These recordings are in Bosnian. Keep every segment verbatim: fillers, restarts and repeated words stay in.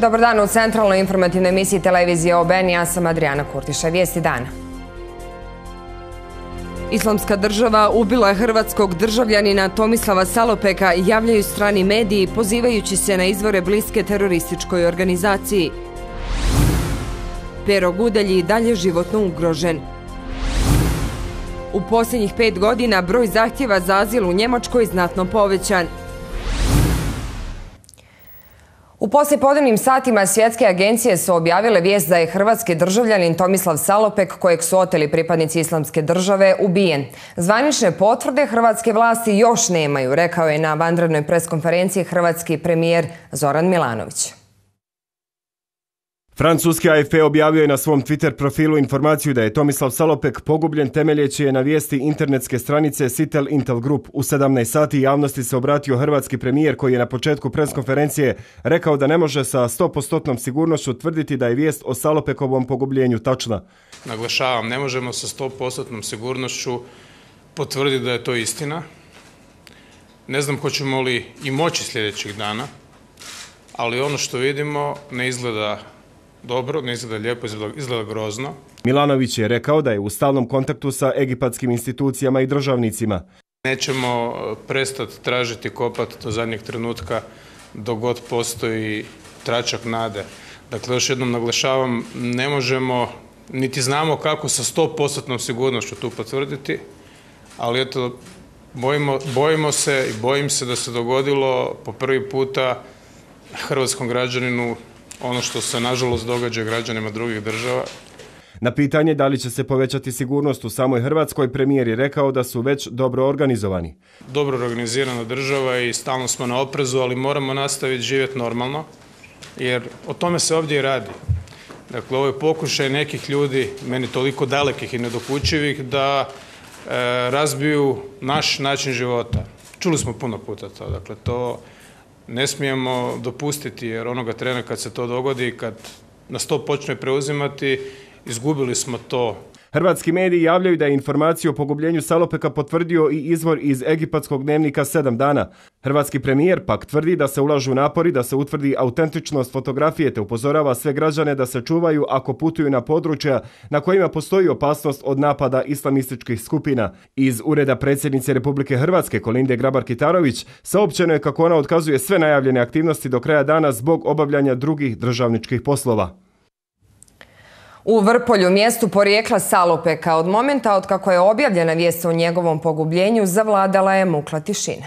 Dobar dan u centralnoj informativnoj emisiji televizije O B N, ja sam Adriana Kurtiša. Vijesti dana. Islamska država ubila je hrvatskog državljanina Tomislava Salopeka, javljaju strani mediji pozivajući se na izvore bliske terorističkoj organizaciji. Pero Gudelj i dalje životno ugrožen. U posljednjih pet godina broj zahtjeva za azil u Njemačkoj znatno povećan. U poslijepodnevnim satima svjetske agencije su objavile vijest da je hrvatski državljanin Tomislav Salopek, kojeg su oteli pripadnici Islamske države, ubijen. Zvanične potvrde hrvatske vlasti još nemaju, rekao je na vanrednoj preskonferenciji hrvatski premijer Zoran Milanović. Francuski A F P objavio je na svom Twitter profilu informaciju da je Tomislav Salopek pogubljen temeljeći je na vijesti internetske stranice Citel Intel Group. U sedamnaest sati javnosti se obratio hrvatski premijer koji je na početku preskonferencije rekao da ne može sa sto posto sigurnošću tvrditi da je vijest o Salopekovom pogubljenju tačna. Naglašavam, ne možemo sa sto posto sigurnošću potvrditi da je to istina. Ne znam hoćemo li i moći sljedećih dana, ali ono što vidimo ne izgleda dobro, ne izgleda lijepo, izgleda grozno. Milanović je rekao da je u stalnom kontaktu sa egipatskim institucijama i državnicima. Nećemo prestati tražiti kopati do zadnjeg trenutka dok god postoji tračak nade. Dakle, još jednom naglašavam, ne možemo, niti znamo kako sa sto posto sigurnošću tu potvrditi, ali eto, bojimo, bojimo se i bojim se da se dogodilo po prvi puta hrvatskom građaninu ono što se nažalost događa građanima drugih država. Na pitanje da li će se povećati sigurnost u samoj Hrvatskoj, premijer je rekao da su već dobro organizovani. Dobro organizirana država i stalno smo na oprezu, ali moramo nastaviti živjeti normalno, jer o tome se ovdje i radi. Dakle, ovo je pokušaj nekih ljudi, meni toliko dalekih i nedokučivih, da e, razbiju naš način života. Čuli smo puno puta to, dakle, to ne smijemo dopustiti, jer onoga trena kad se to dogodi, kad nas to počne preuzimati, izgubili smo to. Hrvatski mediji javljaju da je informaciju o pogubljenju Salopeka potvrdio i izvor iz egipatskog dnevnika sedam dana. Hrvatski premijer pak tvrdi da se ulažu napori da se utvrdi autentičnost fotografije te upozorava sve građane da se čuvaju ako putuju na područja na kojima postoji opasnost od napada islamističkih skupina. Iz ureda predsjednice Republike Hrvatske Kolinde Grabar-Kitarović saopćeno je kako ona otkazuje sve najavljene aktivnosti do kraja dana zbog obavljanja drugih državničkih poslova. U Vrpolju, mjestu porijekla Salopeka, od momenta od kako je objavljena vijest o njegovom pogubljenju, zavladala je mukla tišina.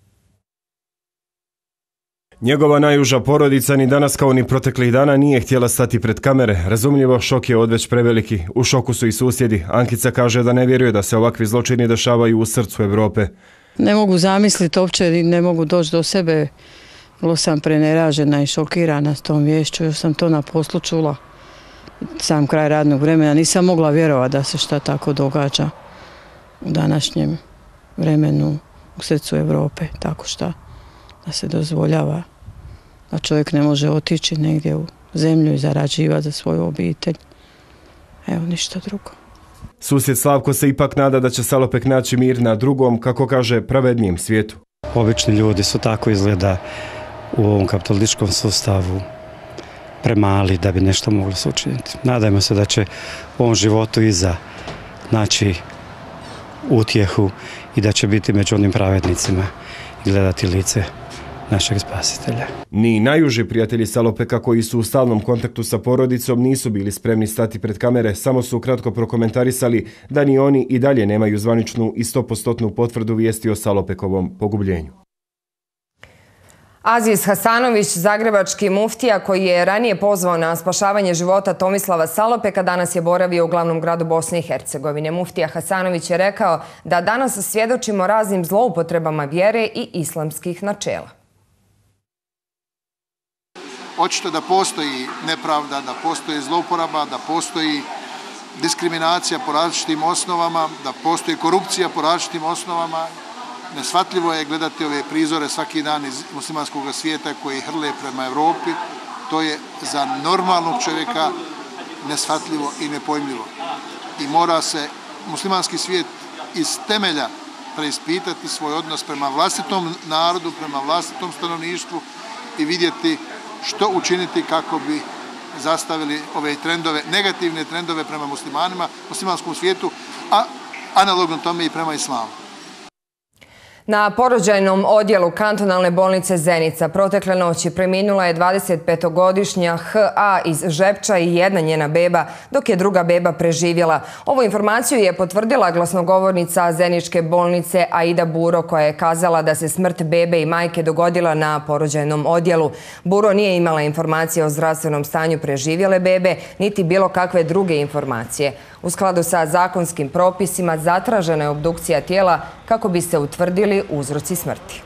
Njegova najuža porodica ni danas kao ni proteklih dana nije htjela stati pred kamere. Razumljivo, šok je odveć preveliki. U šoku su i susjedi. Ankica kaže da ne vjeruje da se ovakvi zločini dešavaju u srcu Europe. Ne mogu zamisliti uopće, ne mogu doći do sebe. Bilo sam preneražena i šokirana s tom viješću, još sam to na poslu čula. Sam kraj radnog vremena, nisam mogla vjerovati da se šta tako događa u današnjem vremenu u srcu Europe, tako šta da se dozvoljava da čovjek ne može otići negdje u zemlju i zarađivati za svoju obitelj. Evo, ništa drugo. Susjed Slavko se ipak nada da će Salopek naći mir na drugom, kako kaže, pravednijem svijetu. Obični ljudi su tako izgleda u ovom kapitalističkom sustavu premali da bi nešto moglo se učiniti. Nadajmo se da će u ovom životu iza naći utjehu i da će biti među onim pravednicima i gledati lice našeg spasitelja. Ni najuži prijatelji Salopeka koji su u stalnom kontaktu sa porodicom nisu bili spremni stati pred kamere, samo su kratko prokomentarisali da ni oni i dalje nemaju zvaničnu i sto posto potvrdu vijesti o Salopekovom pogubljenju. Aziz Hasanović, zagrebački muftija koji je ranije pozvao na spašavanje života Tomislava Salopeka, danas je boravio u glavnom gradu Bosne i Hercegovine. Muftija Hasanović je rekao da danas svjedočimo raznim zloupotrebama vjere i islamskih načela. Očito da postoji nepravda, da postoji zlouporaba, da postoji diskriminacija po različitim osnovama, da postoji korupcija po različitim osnovama. Neshvatljivo je gledati ove prizore svaki dan iz muslimanskog svijeta koji hrle prema Europi. To je za normalnog čovjeka neshvatljivo i nepojmljivo. I mora se muslimanski svijet iz temelja preispitati svoj odnos prema vlastitom narodu, prema vlastitom stanovništvu i vidjeti što učiniti kako bi zastavili ove trendove, negativne trendove prema muslimanima, muslimanskom svijetu, a analogno tome i prema islamu. Na porođajnom odjelu kantonalne bolnice Zenica protekle noći preminula je dvadesetpetogodišnja H A iz Žepča i jedna njena beba, dok je druga beba preživjela. Ovu informaciju je potvrdila glasnogovornica Zeničke bolnice Aida Buro, koja je kazala da se smrt bebe i majke dogodila na porođajnom odjelu. Buro nije imala informacije o zdravstvenom stanju preživjele bebe, niti bilo kakve druge informacije. U skladu sa zakonskim propisima zatražena je obdukcija tijela kako bi se utvrdili uzroci smrti.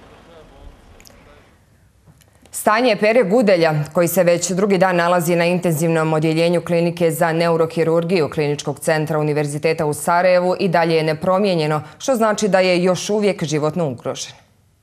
Stanje Pere Gudelja, koji se već drugi dan nalazi na intenzivnom odjeljenju klinike za neurohirurgiju Kliničkog centra Univerziteta u Sarajevu, i dalje je nepromijenjeno, što znači da je još uvijek životno ugrožen.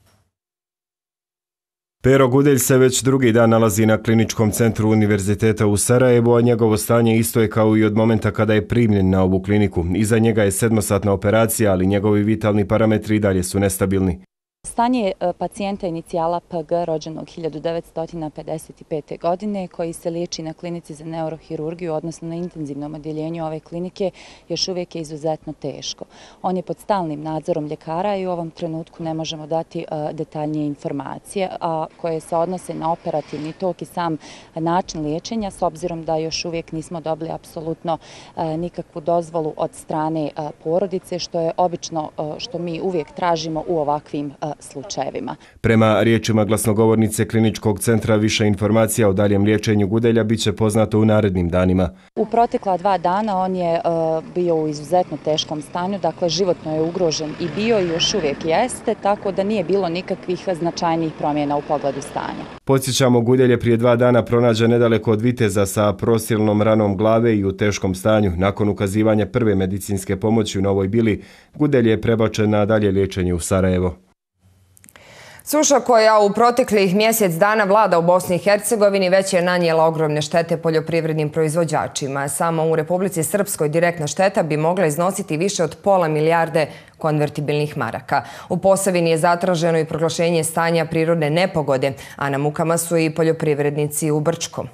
Pero Gudelj se već drugi dan nalazi na Kliničkom centru Univerziteta u Sarajevu, a njegovo stanje isto je kao i od momenta kada je primljen na ovu kliniku. Iza njega je sedmosatna operacija, ali njegovi vitalni parametri i dalje su nestabilni. Stanje pacijenta inicijala P G rođenog hiljadu devetsto pedeset pete. godine, koji se liječi na klinici za neurohirurgiju, odnosno na intenzivnom odjeljenju ove klinike, još uvijek je izuzetno teško. On je pod stalnim nadzorom ljekara i u ovom trenutku ne možemo dati detaljnije informacije, a koje se odnose na operativni tok i sam način liječenja, s obzirom da još uvijek nismo dobili apsolutno nikakvu dozvolu od strane porodice, što je obično što mi uvijek tražimo u ovakvim slučajevima. Prema riječima glasnogovornice Kliničkog centra, više informacija o daljem liječenju Gudelja bit će poznato u narednim danima. U protekla dva dana on je uh, bio u izuzetno teškom stanju, dakle životno je ugrožen i bio i još uvijek jeste, tako da nije bilo nikakvih značajnijih promjena u pogledu stanja. Podsjećamo, Gudelj je prije dva dana pronađen nedaleko od Viteza sa prosilnom ranom glave i u teškom stanju. Nakon ukazivanja prve medicinske pomoći u Novoj Bili, Gudelj je prebačen na dalje liječenje u Sarajevo. Suša koja u proteklih mjesec dana vlada u Bosni i Hercegovini već je nanijela ogromne štete poljoprivrednim proizvođačima. Samo u Republici Srpskoj direktna šteta bi mogla iznositi više od pola milijarde konvertibilnih maraka. U Posavini je zatraženo i proglašenje stanja prirodne nepogode, a na mukama su i poljoprivrednici u Brčkom.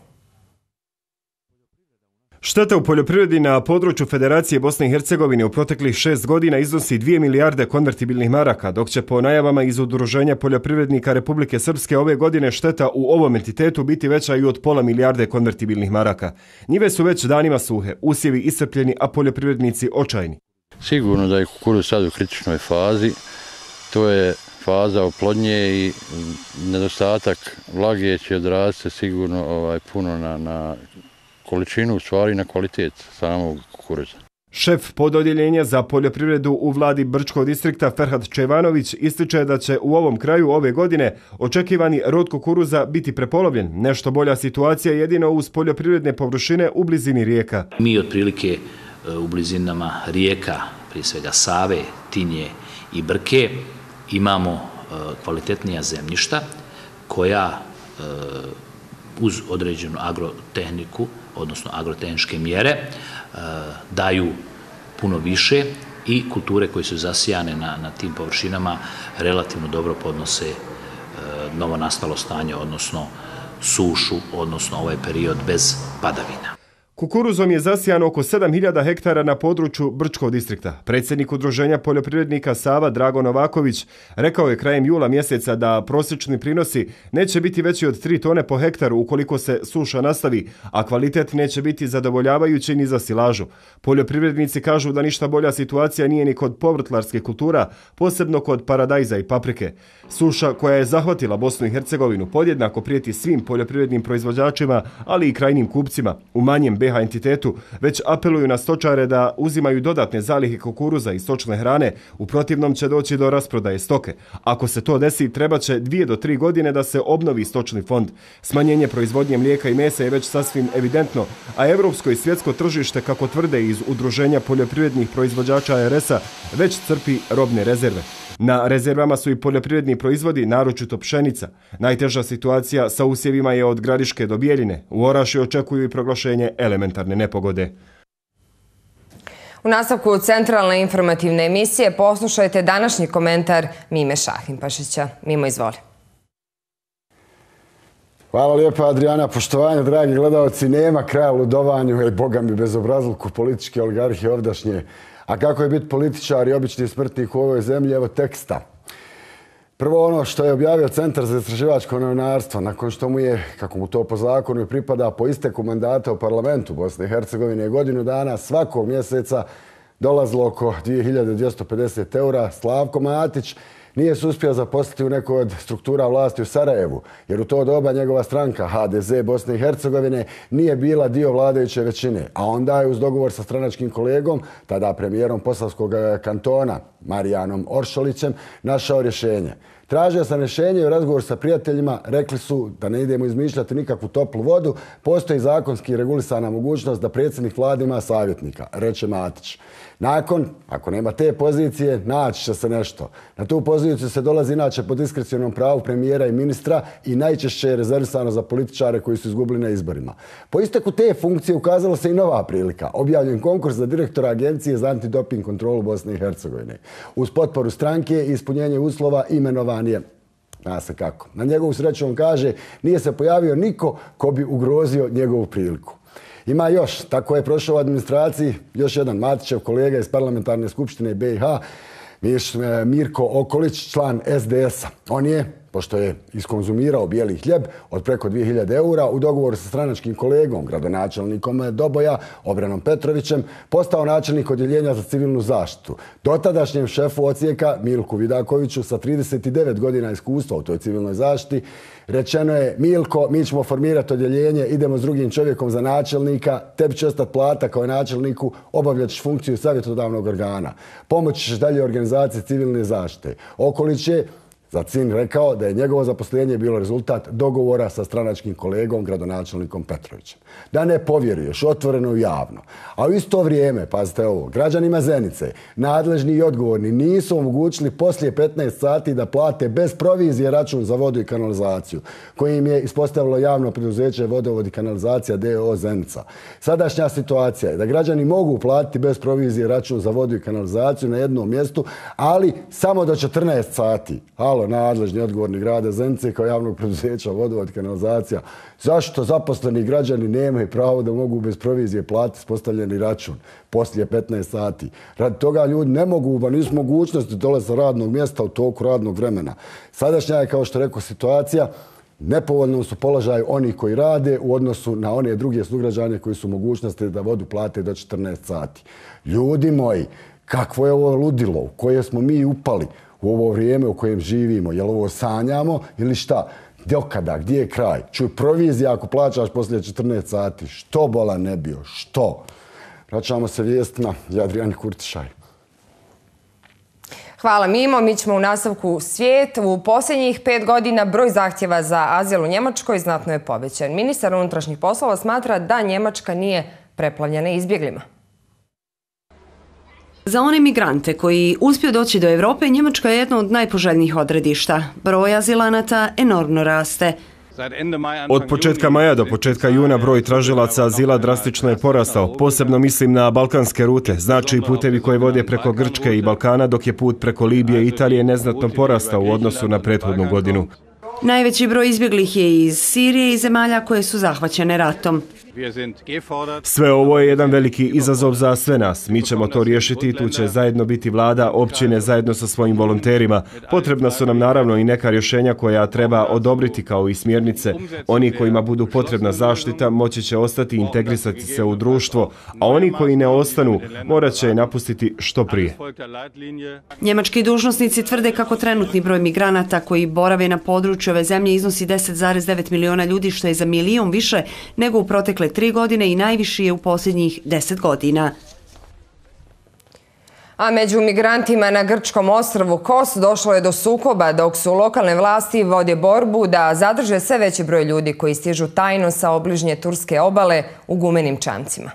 Šteta u poljoprivredi na području Federacije Bosne i Hercegovine u proteklih šest godina iznosi dvije milijarde konvertibilnih maraka, dok će po najavama iz Udruženja poljoprivrednika Republike Srpske ove godine šteta u ovom entitetu biti veća i od pola milijarde konvertibilnih maraka. Njive su već danima suhe, usjevi iscrpljeni, a poljoprivrednici očajni. Sigurno da je kukuruz sad u kritičnoj fazi, to je faza oplodnje i nedostatak vlage će odraziti sigurno ovaj, puno na, na količinu, u stvari na kvalitet samog kukuruza. Šef pododjeljenja za poljoprivredu u vladi Brčkog distrikta Ferhat Čevanović ističe da će u ovom kraju ove godine očekivani rod kukuruza biti prepolovljen. Nešto bolja situacija jedino uz poljoprivredne površine u blizini rijeka. Mi otprilike u blizinama rijeka, prije svega Save, Tinje i Brke, imamo kvalitetnija zemljišta koja uz određenu agrotehniku, odnosno agrotehničke mjere, daju puno više i kulture koje su zasijane na, na tim površinama relativno dobro podnose novo nastalo stanje, odnosno sušu, odnosno ovaj period bez padavina. Kukuruzom je zasijano oko sedam hiljada hektara na području Brčkog distrikta. Predsjednik Udruženja poljoprivrednika Sava Drago Novaković rekao je krajem jula mjeseca da prosječni prinosi neće biti veći od tri tone po hektaru ukoliko se suša nastavi, a kvalitet neće biti zadovoljavajući ni za silažu. Poljoprivrednici kažu da ništa bolja situacija nije ni kod povrtlarskih kultura, posebno kod paradajza i paprike. Suša koja je zahvatila Bosnu i Hercegovinu podjednako prijeti svim poljoprivrednim proizvođačima, ali i krajnjim kupcima. U manjem B H entitetu već apeluju na stočare da uzimaju dodatne zalihe kukuruza i stočne hrane, u protivnom će doći do rasprodaje stoke. Ako se to desi, treba će dvije do tri godine da se obnovi stočni fond. Smanjenje proizvodnje mlijeka i mesa je već sasvim evidentno, a evropsko i svjetsko tržište, kako tvrde iz Udruženja poljoprivrednih proizvođača R S-a, već crpi robne rezerve. Na rezervama su i poljoprivredni proizvodi, naročito pšenica. Najteža situacija sa usjevima je od Gradiške do Bijeljine. U Orašju očekuju i proglašenje elementarne nepogode. U nastavku centralne informativne emisije poslušajte današnji komentar Mime Šahimpašića. Mimo, izvoli. Hvala lijepa, Adrijana. Poštovanje, dragi gledalci, nema kraja ludovanju, ej, boga mi, bezobrazluku političke oligarhije ovdašnje. A kako je biti političar i obični smrtnik u ovoj zemlji, evo teksta. Prvo ono što je objavio Centar za istraživačko novinarstvo, nakon što mu je, kako mu to po zakonu i pripada, po isteku mandata u parlamentu Bosne i Hercegovine godinu dana svakog mjeseca dolazilo oko dvije hiljade dvjesto pedeset eura, Slavko Matić nije se uspio zaposliti u nekoj od struktura vlasti u Sarajevu, jer u to doba njegova stranka H D Z Bosne i Hercegovine nije bila dio vladajuće većine, a onda je uz dogovor sa stranačkim kolegom, tada premijerom Posavskog kantona, Marijanom Oršolićem, našao rješenje. Tražio sam rješenje i u razgovor sa prijateljima rekli su da ne idemo izmišljati nikakvu toplu vodu, postoji zakonski regulisana mogućnost da predsjednik vlade ima savjetnika, reče Matić. Nakon, ako nema te pozicije, naći će se nešto. Na tu poziciju se dolazi inače po diskrecionom pravu premijera i ministra i najčešće je rezervisano za političare koji su izgubili na izborima. Po isteku te funkcije ukazala se i nova prilika. Objavljen konkurs za direktora Agencije za antidoping kontrolu Bosne i Hercegovine. Uz potporu stranke i ispunjenje uslova imenovan je, zna se kako. Na njegovu sreću on kaže, nije se pojavio niko ko bi ugrozio njegovu priliku. Ima još, tako je prošao u administraciji još jedan Matićev kolega iz parlamentarne skupštine B i H, Mirko Okolić, član S D S-a. On je, pošto je iskonzumirao bijeli hljeb od preko dvije hiljade eura, u dogovoru sa stranačkim kolegom, gradonačelnikom Doboja, Obranom Petrovićem, postao načelnik odjeljenja za civilnu zaštitu. Dotadašnjem šefu odsjeka, Milku Vidakoviću, sa trideset devet godina iskustva u toj civilnoj zaštiti, rečeno je: Milko, mi ćemo formirati odjeljenje, idemo s drugim čovjekom za načelnika, tebi će ostati plata kao načelniku, obavljat ćeš funkciju savjetodavnog organa. Pomoći ćeš dalje organizaciji civilne zaštite. Okolić je za cilj rekao da je njegovo zaposlenje bilo rezultat dogovora sa stranačkim kolegom, gradonačelnikom Petrovićem. Da ne povjeruješ, otvoreno i javno. A u isto vrijeme, pazite ovo, građanima Zenice, nadležni i odgovorni nisu omogućili poslije petnaest sati da plate bez provizije račun za vodu i kanalizaciju, koji im je ispostavilo javno preduzeće Vodovod i kanalizacija D O O Zenica. Sadašnja situacija je da građani mogu platiti bez provizije račun za vodu i kanalizaciju na jednom mjestu, ali samo do četrnaest sati. Halo, nadležni odgovorni grada Zenice kao javnog preduzeća Vodovod i kanalizacija. Zašto zaposleni građani nemaju pravo da mogu bez provizije platiti ispostavljeni račun poslije petnaest sati? Radi toga ljudi ne mogu, ba nisu mogućnosti dolaze sa radnog mjesta u toku radnog vremena. Sadašnja je, kao što rekao, situacija, nepovoljnom su položaju oni koji rade u odnosu na one druge sugrađane koji su mogućnosti da vodu plate do četrnaest sati. Ljudi moji, kakvo je ovo ludilo u koje smo mi upali u ovo vrijeme u kojem živimo? Jel ovo sanjamo ili šta? Dokada? Gdje je kraj? Čuj, provizija ako plaćaš poslije četrnaest sati. Što bola ne bio? Što? Vraćamo se vijestima. Adrijani Kurtišaj. Hvala Mimo. Mi ćemo u nastavku svijet. U posljednjih pet godina broj zahtjeva za azil u Njemačkoj znatno je povećan. Ministar unutrašnjih poslova smatra da Njemačka nije preplavljena izbjeglima. Za one migrante koji uspiju doći do Europe, Njemačka je jedno od najpoželjnijih odredišta. Broj azilanata enormno raste. Od početka maja do početka juna broj tražilaca azila drastično je porastao. Posebno mislim na balkanske rute, znači putevi koje vode preko Grčke i Balkana, dok je put preko Libije i Italije neznatno porastao u odnosu na prethodnu godinu. Najveći broj izbjeglih je iz Sirije i zemalja koje su zahvaćene ratom. Sve ovo je jedan veliki izazov za sve nas. Mi ćemo to riješiti i tu će zajedno biti vlada, općine zajedno sa svojim volonterima. Potrebna su nam naravno i neka rješenja koja treba odobriti kao i smjernice. Oni kojima budu potrebna zaštita moći će ostati i integrisati se u društvo, a oni koji ne ostanu morat će je napustiti što prije. Njemački dužnosnici tvrde kako trenutni broj migranata koji borave na području ove zemlje iznosi deset zarez devet miliona ljudi, što je za milion više nego u protekle tri godine i najviši je u posljednjih deset godina. A među migrantima na grčkom ostrvu Kos došlo je do sukoba, dok su lokalne vlasti vode borbu da zadrže sve veći broj ljudi koji stižu tajno sa obližnje turske obale u gumenim čamcima.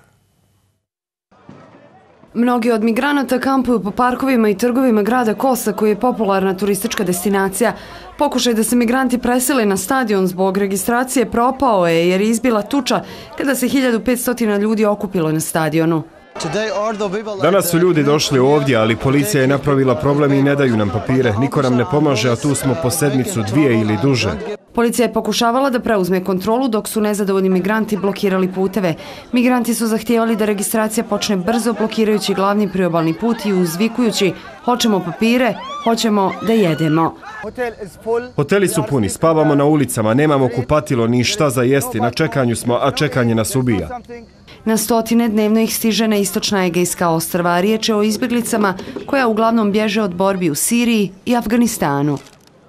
Mnogi od migranata kampuju po parkovima i trgovima grada Kosa, koji je popularna turistička destinacija. Pokušaj da se migranti presele na stadion zbog registracije propao je jer je izbila tuča kada se hiljadu petsto ljudi okupilo na stadionu. Danas su ljudi došli ovdje, ali policija je napravila problem i ne daju nam papire. Niko nam ne pomaže, a tu smo po sedmicu, dvije ili duže. Policija je pokušavala da preuzme kontrolu dok su nezadovoljni migranti blokirali puteve. Migranti su zahtijevali da registracija počne brzo, blokirajući glavni priobalni put i uzvikujući: hoćemo papire, hoćemo da jedemo. Hoteli su puni, spavamo na ulicama, nemamo kupatilo ni šta za jesti, na čekanju smo, a čekanje nas ubija. Na stotine dnevno ih stiže na istočna Egejska ostrva, a riječ je o izbjeglicama koja uglavnom bježe od borbi u Siriji i Afganistanu.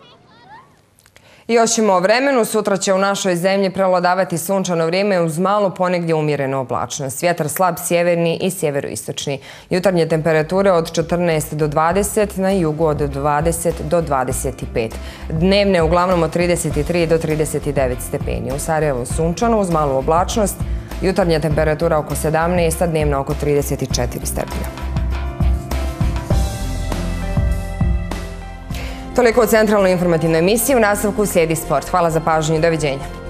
I još ćemo o vremenu. Sutra će u našoj zemlji prevladavati sunčano vrijeme uz malo ponegdje umjerenu oblačnost. Vjetar slab sjeverni i sjeveroistočni. Jutarnje temperature od četrnaest do dvadeset, na jugu od dvadeset do dvadeset pet. Dnevne uglavnom od trideset tri do trideset devet stepeni. U Sarajevu sunčano uz malu oblačnost. Jutarnja temperatura oko sedamnaest, a dnevna oko trideset četiri stepena. Toliko u centralnoj informativnoj emisiji. U nastavku slijedi sport. Hvala za pažnju i doviđenja.